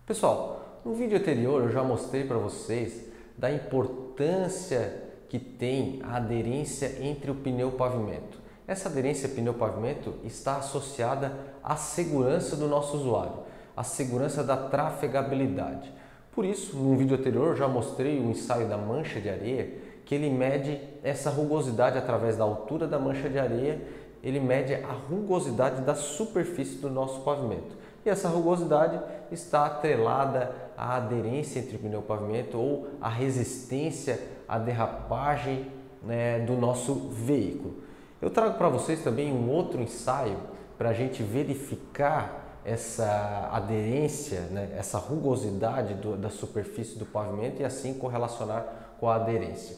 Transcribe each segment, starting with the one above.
Pessoal, no vídeo anterior eu já mostrei para vocês da importância que tem a aderência entre o pneu e o pavimento. Essa aderência pneu-pavimento está associada à segurança do nosso usuário, à segurança da trafegabilidade. Por isso, no vídeo anterior eu já mostrei o ensaio da mancha de areia, que ele mede essa rugosidade através da altura da mancha de areia, ele mede a rugosidade da superfície do nosso pavimento. E essa rugosidade está atrelada à aderência entre o pneu e o pavimento ou à resistência à derrapagem, do nosso veículo. Eu trago para vocês também um outro ensaio para a gente verificar essa aderência, essa rugosidade da superfície do pavimento e assim correlacionar com a aderência.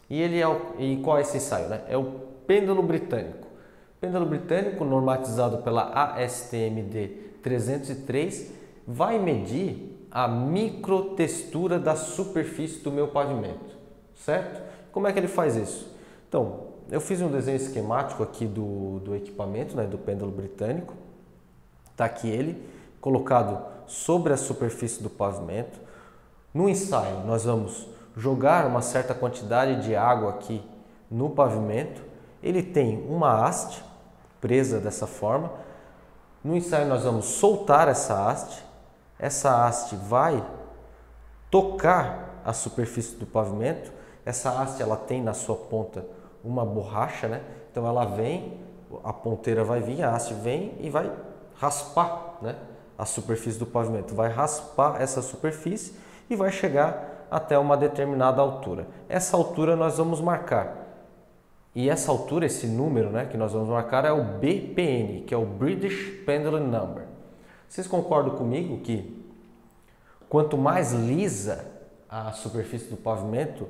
E qual é esse ensaio? É o pêndulo britânico. O pêndulo britânico, normatizado pela ASTM-D 303, vai medir a microtextura da superfície do meu pavimento, certo? Como é que ele faz isso? Então, eu fiz um desenho esquemático aqui do equipamento, do pêndulo britânico. Está aqui ele, colocado sobre a superfície do pavimento. No ensaio, nós vamos jogar uma certa quantidade de água aqui no pavimento. Ele tem uma haste presa dessa forma. No ensaio, nós vamos soltar essa haste. Essa haste vai tocar a superfície do pavimento. Essa haste ela tem na sua ponta uma borracha, Então ela vem, a ponteira vai vir, a haste vem e vai raspar, a superfície do pavimento. Vai raspar essa superfície e vai chegar até uma determinada altura. Essa altura nós vamos marcar. E essa altura, esse número, que nós vamos marcar é o BPN, que é o British Pendulum Number. Vocês concordam comigo que quanto mais lisa a superfície do pavimento,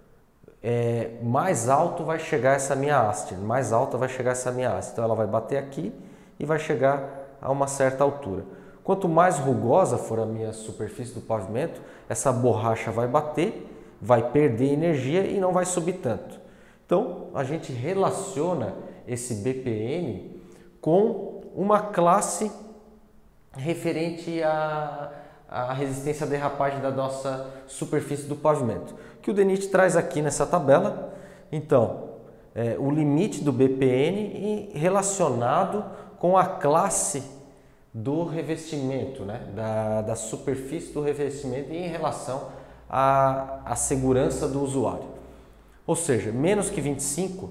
mais alto vai chegar essa minha haste, mais alta vai chegar essa minha haste. Então ela vai bater aqui e vai chegar a uma certa altura. Quanto mais rugosa for a minha superfície do pavimento, essa borracha vai bater, vai perder energia e não vai subir tanto. Então a gente relaciona esse BPN com uma classe referente à resistência à derrapagem da nossa superfície do pavimento, que o DENIT traz aqui nessa tabela. Então, o limite do BPN relacionado com a classe do revestimento, da superfície do revestimento em relação à segurança do usuário. Ou seja, menos que 25,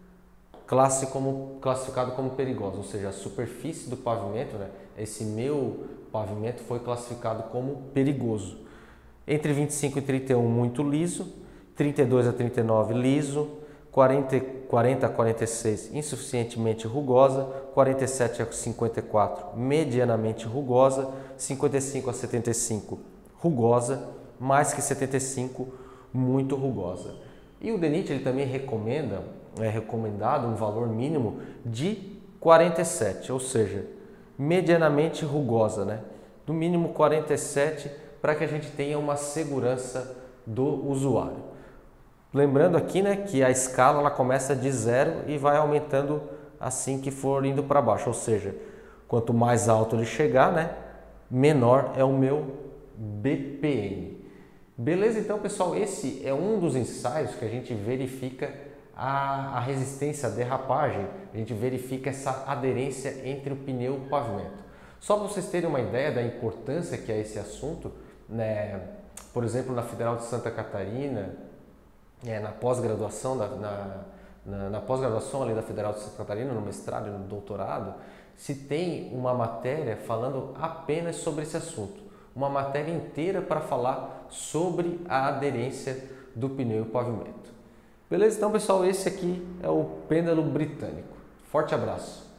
classificado como perigoso, ou seja, a superfície do pavimento, esse meu pavimento foi classificado como perigoso. Entre 25 e 31, muito liso, 32 a 39, liso, 40 a 46, insuficientemente rugosa, 47 a 54, medianamente rugosa, 55 a 75, rugosa, mais que 75, muito rugosa. E o DENIT ele também é recomendado um valor mínimo de 47, ou seja, medianamente rugosa, no mínimo 47, para que a gente tenha uma segurança do usuário. Lembrando aqui, que a escala ela começa de 0 e vai aumentando assim que for indo para baixo, ou seja, quanto mais alto ele chegar, menor é o meu BPN. Beleza? Então, pessoal, esse é um dos ensaios que a gente verifica a resistência à derrapagem, a gente verifica essa aderência entre o pneu e o pavimento. Só para vocês terem uma ideia da importância que é esse assunto, por exemplo, na Federal de Santa Catarina, na pós-graduação, na pós-graduação ali da Federal de Santa Catarina, no mestrado e no doutorado, se tem uma matéria falando apenas sobre esse assunto. Uma matéria inteira para falar sobre a aderência do pneu e pavimento. Beleza? Então, pessoal, esse aqui é o pêndulo britânico. Forte abraço!